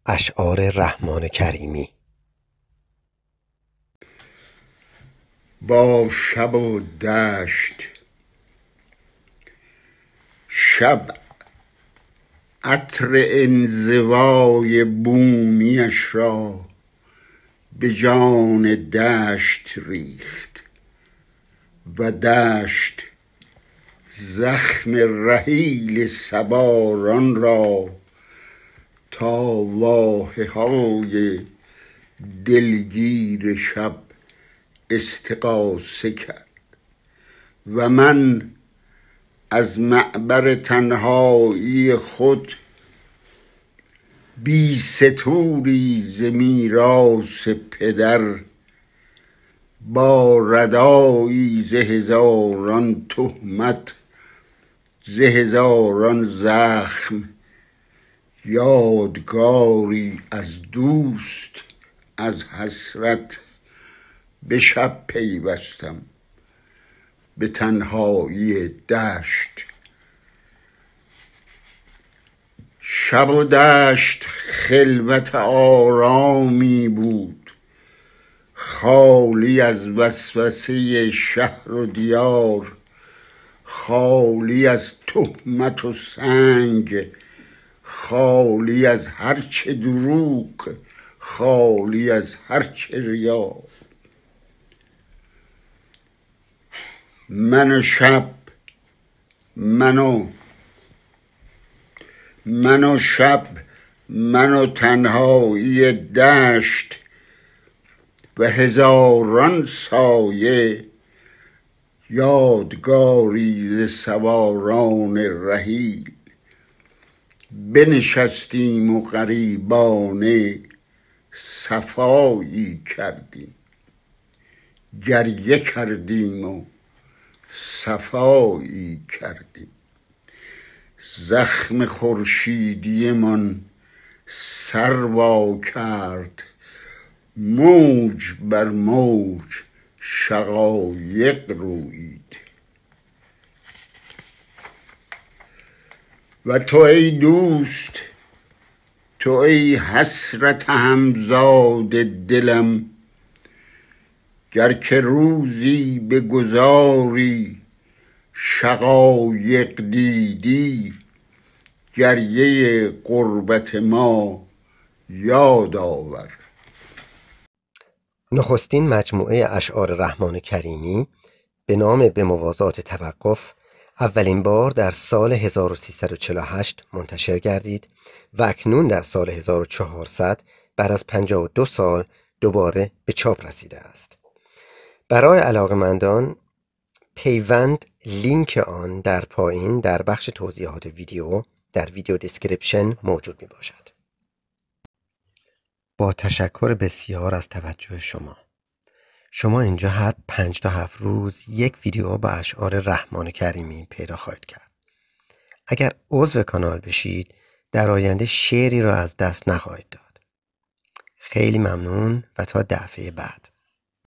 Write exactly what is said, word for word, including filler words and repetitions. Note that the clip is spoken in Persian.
اشعار رحمان کریمی. با شب و دشت. شب عطر انزوای بومیش را به جان دشت ریخت و دشت زخم رحیل سواران را تا واهه های دلگیر شب استغاثه کرد و من از معبر تنهایی خود بی ستوری ز میراث پدر با ردایی ز هزاران تهمت ز هزاران زخم یادگاری از دوست از حسرت به شب پیوستم به تنهایی دشت. شب و دشت خلوت آرامی بود، خالی از وسوسه شهر و دیار، خالی از تهمت و سنگ، خالی از هرچه دروغ، خالی از هرچه ریا. من و شب من و من و شب من و تنهایی دشت و هزاران سایه یادگاری ز سواران رحیل. بنشستیم و غریبانه صفایی کردیم، گریه کردیم و صفایی کردیم. زخم خورشیدی من سر وا کرد، موج بر موج شقایق رویید. و تو ای دوست، تو ای حسرت همزاد دلم، گر که روزی به گذاری شقایق دیدی، گریه غربت ما یاد آور. نخستین مجموعه اشعار رحمان کریمی به نام به موازات توقف اولین بار در سال هزار و سیصد و چهل و هشت منتشر گردید و اکنون در سال هزار و چهارصد بعد از پنجاه و دو سال دوباره به چاپ رسیده است. برای علاقه‌مندان پیوند لینک آن در پایین در بخش توضیحات ویدیو در ویدیو دیسکریپشن موجود می باشد. با تشکر بسیار از توجه شما. شما اینجا هر پنج تا هفت روز یک ویدیو با اشعار رحمان کریمی پیدا خواهید کرد. اگر عضو کانال بشید در آینده شعری را از دست نخواهید داد. خیلی ممنون و تا دفعه بعد.